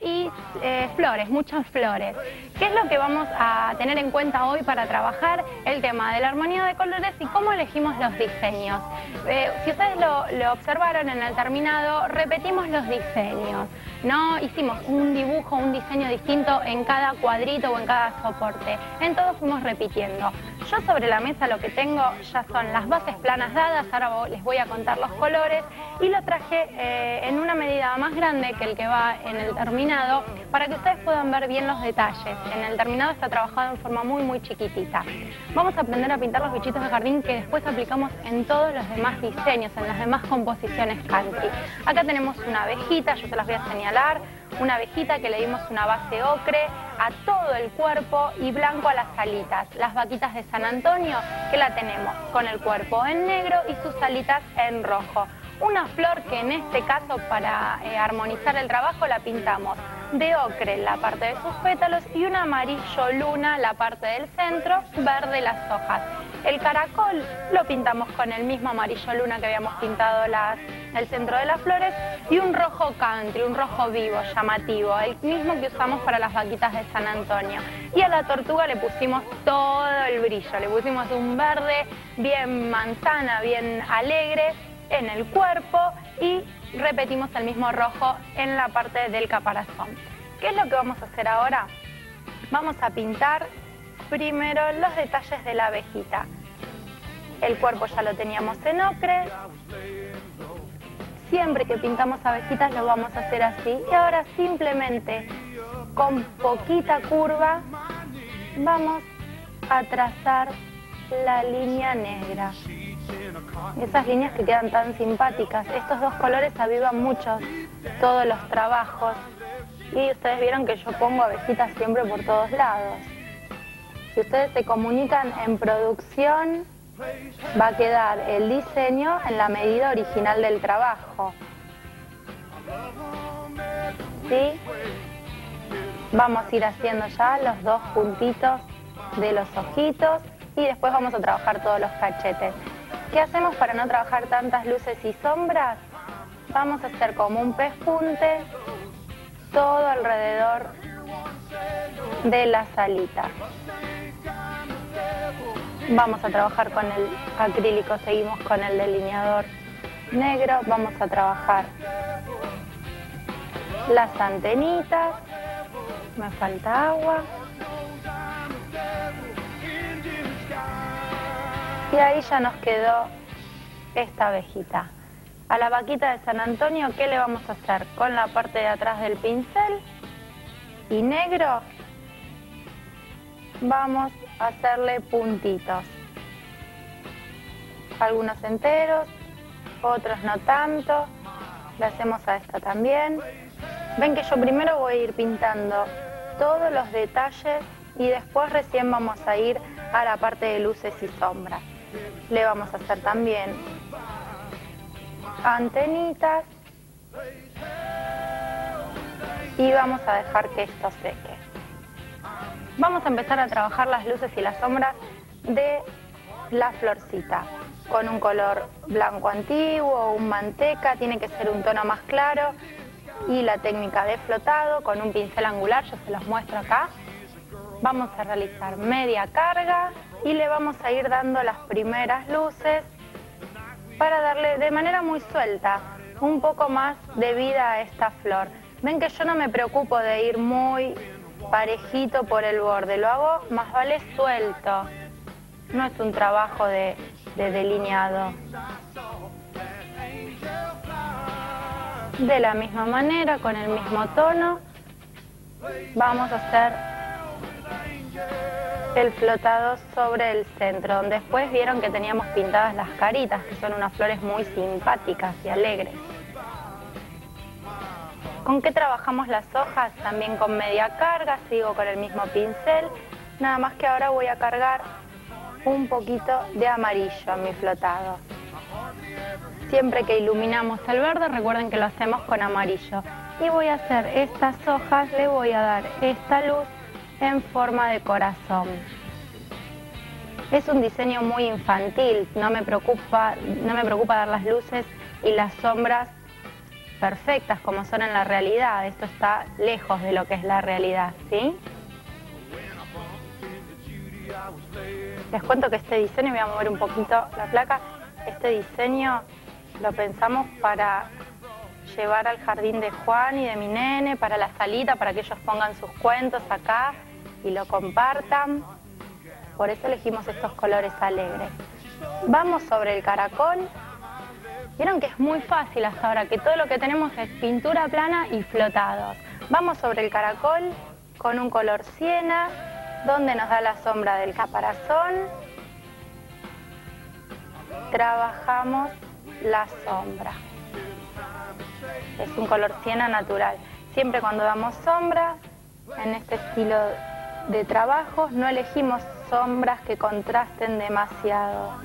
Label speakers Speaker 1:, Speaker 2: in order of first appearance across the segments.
Speaker 1: y flores, muchas flores. ¿Qué es lo que vamos a tener en cuenta hoy para trabajar el tema de la armonía de colores y cómo elegimos los diseños? Si ustedes lo observaron en el terminado, repetimos los diseños. No hicimos un dibujo, un diseño distinto en cada cuadrito o en cada soporte. En todos fuimos repitiendo. Yo sobre la mesa lo que tengo ya son las bases planas dadas, ahora les voy a contar los colores y lo traje en una medida más grande que el que va en el terminado para que ustedes puedan ver bien los detalles. En el terminado está trabajado en forma muy chiquitita. Vamos a aprender a pintar los bichitos de jardín que después aplicamos en todos los demás diseños, en las demás composiciones country. Acá tenemos una abejita, yo se las voy a señalar. Una abejita que le dimos una base ocre a todo el cuerpo y blanco a las alitas. Las vaquitas de San Antonio que la tenemos con el cuerpo en negro y sus alitas en rojo. Una flor que en este caso para armonizar el trabajo la pintamos de ocre la parte de sus pétalos y un amarillo luna la parte del centro, verde las hojas. El caracol lo pintamos con el mismo amarillo luna que habíamos pintado el centro de las flores y un rojo country, un rojo vivo, llamativo, el mismo que usamos para las vaquitas de San Antonio. Y a la tortuga le pusimos todo el brillo, le pusimos un verde bien manzana, bien alegre en el cuerpo y repetimos el mismo rojo en la parte del caparazón. ¿Qué es lo que vamos a hacer ahora? Vamos a pintar primero los detalles de la abejita. El cuerpo ya lo teníamos en ocre. Siempre que pintamos abejitas lo vamos a hacer así. Y ahora simplemente con poquita curva vamos a trazar la línea negra. Esas líneas que quedan tan simpáticas. Estos dos colores avivan mucho todos los trabajos. Y ustedes vieron que yo pongo abejitas siempre por todos lados. Si ustedes se comunican en producción, va a quedar el diseño en la medida original del trabajo. ¿Sí? Vamos a ir haciendo ya los dos puntitos de los ojitos y después vamos a trabajar todos los cachetes. ¿Qué hacemos para no trabajar tantas luces y sombras? Vamos a hacer como un pespunte todo alrededor de las alitas. Vamos a trabajar con el acrílico, seguimos con el delineador negro, vamos a trabajar las antenitas, me falta agua. Y ahí ya nos quedó esta abejita. A la vaquita de San Antonio, ¿qué le vamos a hacer? Con la parte de atrás del pincel y negro vamos a hacerle puntitos. Algunos enteros, otros no tanto. Le hacemos a esta también. Ven que yo primero voy a ir pintando todos los detalles y después recién vamos a ir a la parte de luces y sombras. Le vamos a hacer también antenitas y vamos a dejar que esto seque. Vamos a empezar a trabajar las luces y las sombras de la florcita con un color blanco antiguo, un manteca, tiene que ser un tono más claro, y la técnica de flotado con un pincel angular, yo se los muestro acá. Vamos a realizar media carga y le vamos a ir dando las primeras luces para darle de manera muy suelta un poco más de vida a esta flor. Ven que yo no me preocupo de ir muy parejito por el borde, lo hago más vale suelto, no es un trabajo de delineado. De la misma manera, con el mismo tono, vamos a hacer el flotado sobre el centro, donde después vieron que teníamos pintadas las caritas, que son unas flores muy simpáticas y alegres. ¿Con qué trabajamos las hojas? También con media carga, sigo con el mismo pincel, nada más que ahora voy a cargar un poquito de amarillo en mi flotado. Siempre que iluminamos el verde, recuerden que lo hacemos con amarillo. Y voy a hacer estas hojas, le voy a dar esta luz en forma de corazón. Es un diseño muy infantil, no me preocupa dar las luces y las sombras perfectas como son en la realidad. Esto está lejos de lo que es la realidad, ¿sí? Les cuento que este diseño, voy a mover un poquito la placa, este diseño lo pensamos para llevar al jardín de Juan y de mi nene, para la salita, para que ellos pongan sus cuentos acá y lo compartan. Por eso elegimos estos colores alegres. Vamos sobre el caracol. Vieron que es muy fácil hasta ahora, que todo lo que tenemos es pintura plana y flotados. Vamos sobre el caracol con un color siena, donde nos da la sombra del caparazón. Trabajamos la sombra. Es un color siena natural. Siempre cuando damos sombras, en este estilo de trabajos, no elegimos sombras que contrasten demasiado.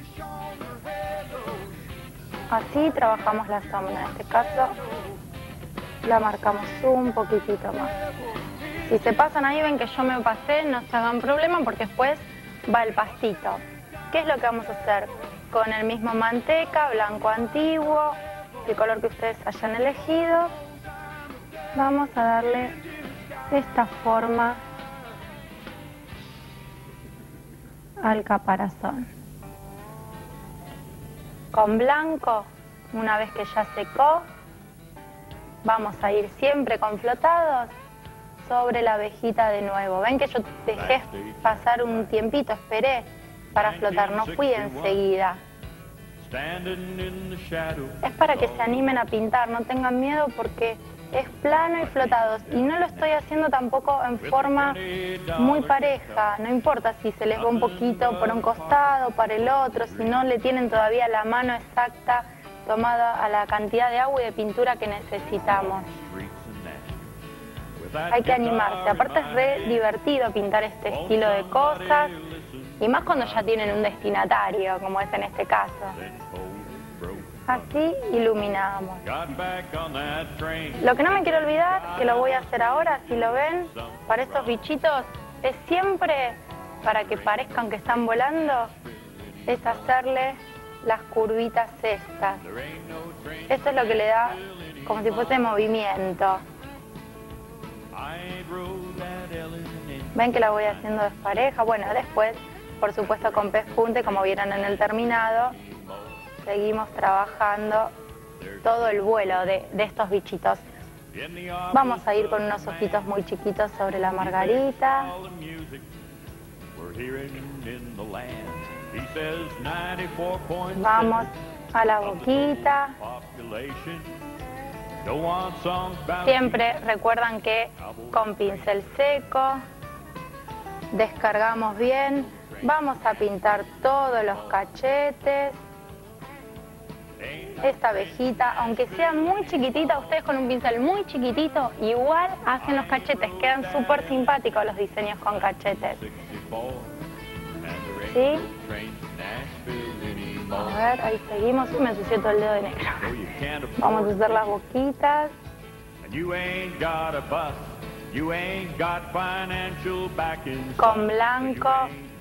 Speaker 1: Así trabajamos la sombra. En este caso, la marcamos un poquitito más. Si se pasan ahí, ven que yo me pasé, no se hagan problema porque después va el pastito. ¿Qué es lo que vamos a hacer? Con el mismo manteca, blanco antiguo, el color que ustedes hayan elegido, vamos a darle esta forma al caparazón. Con blanco, una vez que ya secó, vamos a ir siempre con flotados sobre la abejita de nuevo. Ven que yo dejé pasar un tiempito, esperé para flotar, no fui enseguida. Es para que se animen a pintar, no tengan miedo porque es plano y flotados. Y no lo estoy haciendo tampoco en forma muy pareja, no importa si se les va un poquito por un costado, para el otro, si no le tienen todavía la mano exacta tomada a la cantidad de agua y de pintura que necesitamos. Hay que animarse, aparte es re divertido pintar este estilo de cosas. Y más cuando ya tienen un destinatario, como es en este caso. Así iluminamos. Lo que no me quiero olvidar, que lo voy a hacer ahora, si lo ven, para estos bichitos, es siempre, para que parezcan que están volando, es hacerle las curvitas estas. Esto es lo que le da como si fuese movimiento. Ven que la voy haciendo despareja. Bueno, después, por supuesto, con pespunte, como vieron en el terminado, seguimos trabajando todo el vuelo de estos bichitos. Vamos a ir con unos ojitos muy chiquitos sobre la margarita. Vamos a la boquita. Siempre recuerdan que con pincel seco descargamos bien. Vamos a pintar todos los cachetes. Esta abejita, aunque sea muy chiquitita, ustedes con un pincel muy chiquitito igual hacen los cachetes. Quedan súper simpáticos los diseños con cachetes. ¿Sí? A ver, ahí seguimos. Me ensucié todo el dedo de negro. Vamos a hacer las boquitas. Con blanco.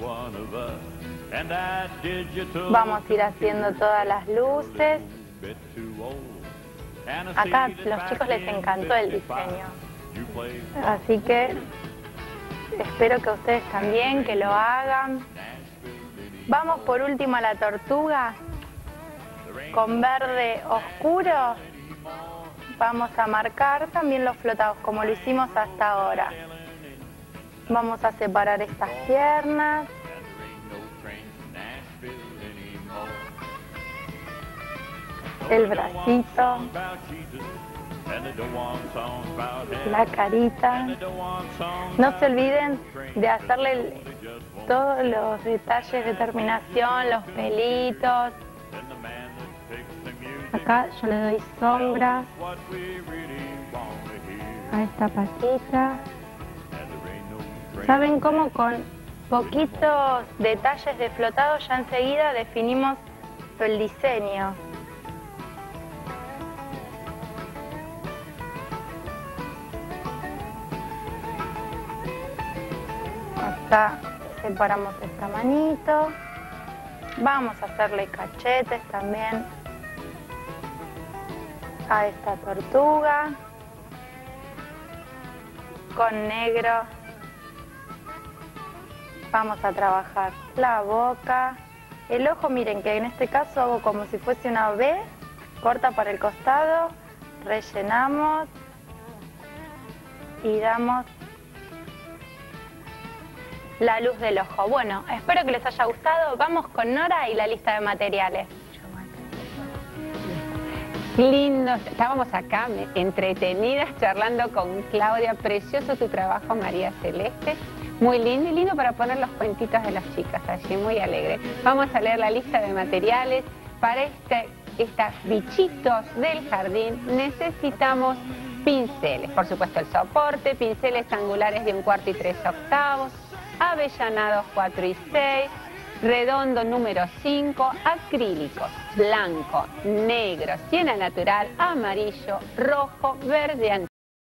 Speaker 1: Vamos a ir haciendo todas las luces. Acá a los chicos les encantó el diseño. Así que espero que ustedes también, que lo hagan. Vamos por último a la tortuga. Con verde oscuro vamos a marcar también los flotados, como lo hicimos hasta ahora. Vamos a separar estas piernas. El bracito. La carita. No se olviden de hacerle todos los detalles de terminación, los pelitos. Acá yo le doy sombras a esta patita. ¿Saben cómo? Con poquitos detalles de flotado ya enseguida definimos el diseño. Acá separamos esta manito. Vamos a hacerle cachetes también. a esta tortuga con negro. Vamos a trabajar la boca, el ojo. Miren que en este caso hago como si fuese una V, corta para el costado, rellenamos y damos la luz del ojo. Bueno, espero que les haya gustado. Vamos con Nora y la lista de materiales.
Speaker 2: Lindo, estábamos acá entretenidas charlando con Claudia. Precioso tu trabajo, María Celeste. Muy lindo y lindo para poner los cuentitos de las chicas allí, muy alegre. Vamos a leer la lista de materiales. Para estos bichitos del jardín necesitamos pinceles, por supuesto el soporte, pinceles angulares de 1/4 y 3/8, avellanados 4 y 6, redondo número 5, acrílicos, blanco, negro, siena natural, amarillo, rojo, verde